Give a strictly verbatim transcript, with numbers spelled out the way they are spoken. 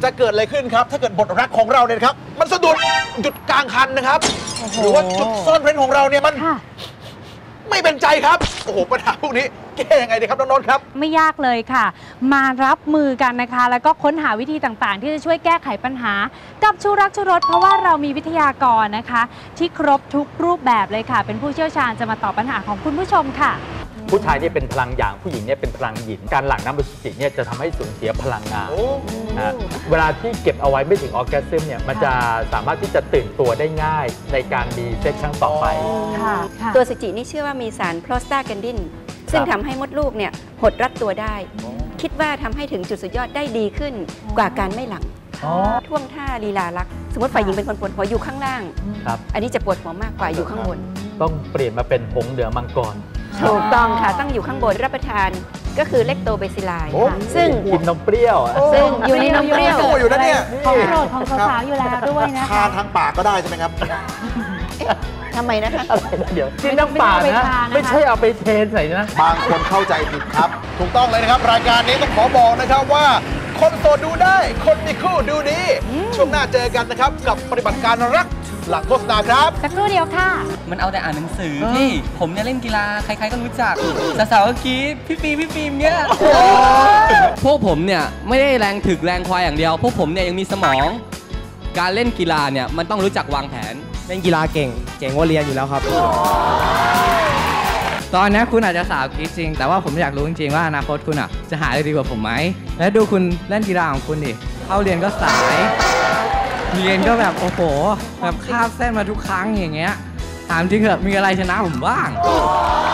จะเกิดอะไรขึ้นครับถ้าเกิดบทรักของเราเนี่ยครับมันสะดุดหยุดกลางคันนะครับหรือว่าจุดซ่อนเร้นของเราเนี่ยมันไม่เป็นใจครับโอ้โหปัญหาพวกนี้แก้ยังไงดีครับน้องนนท์ครับไม่ยากเลยค่ะมารับมือกันนะคะแล้วก็ค้นหาวิธีต่างๆที่จะช่วยแก้ไขปัญหากับชูรักชูรสเพราะว่าเรามีวิทยากรนะคะที่ครบทุกรูปแบบเลยค่ะเป็นผู้เชี่ยวชาญจะมาตอบปัญหาของคุณผู้ชมค่ะผู้ชายเนี่ยเป็นพลังหยางผู้หญิงเนี่ยเป็นพลังหยินการหลั่งน้ำอสุจิเนี่ยจะทำให้สูญเสียพลังงานนะเวลาที่เก็บเอาไว้ไม่ถึงออร์แกซึมเนี่ยมันจะสามารถที่จะตื่นตัวได้ง่ายในการมีเซ็กครั้งต่อไปตัวสุจินี่เชื่อว่ามีสารโพรสตาแกนดินซึ่งทำให้มดลูกเนี่ยหดรัดตัวได้คิดว่าทำให้ถึงจุดสุดยอดได้ดีขึ้นกว่าการไม่หลังท่วงท่าลีลาลักษณ์สมมติฝ่ายหญิงเป็นคนปวดหัวอยู่ข้างล่างอันนี้จะปวดหัวมากกว่าอยู่ข้างบนต้องเปลี่ยนมาเป็นหงส์เหลืองมังกรถูกต้องค่ะต้องอยู่ข้างบนรับประทานก็คือเลคโตเบซิลไลซึ่งกินนมเปรี้ยวซึ่งอยู่ในนมเปรี้ยวอยู่นะเนี่ยของโปรดของสาวๆอยู่แล้วด้วยนะคะทานทางปากก็ได้ใช่ไหมครับทำไมนะคะเดี๋ยวกินน้ำปลานะไม่ใช่เอาไปเทใส่นะบางคนเข้าใจผิดครับถูกต้องเลยนะครับรายการนี้ต้องขอบอกนะครับว่าคนโสดดูได้คนมีคู่ดูดีช่วงหน้าเจอกันนะครับกับปฏิบัติการรักหลังโฆษณาครับสักครู่เดียวค่ะมันเอาแต่อ่านหนังสือพี่ผมเนี่ยเล่นกีฬาใครๆก็รู้จักสาวๆก็กรี๊ดพี่ฟิล์มพี่ฟิล์มเนี่ยพวกผมเนี่ยไม่ได้แรงถึกแรงควายอย่างเดียวพวกผมเนี่ยยังมีสมองการเล่นกีฬาเนี่ยมันต้องรู้จักวางแผนเล่นกีฬาเก่งเก่งกว่าเรียนอยู่แล้วครับตอนนี้คุณอาจจะสาวกรี๊ดจริงแต่ว่าผมอยากรู้จริงๆว่าอนาคตคุณอ่ะจะหาได้ดีกว่าผมไหมและดูคุณเล่นกีฬาของคุณดิเข้าเรียนก็สายเรียนก็แบบโอ้โหแบบคาบเส้นมาทุกครั้งอย่างเงี้ยถามจริงเหรอมีอะไรชนะผมบ้าง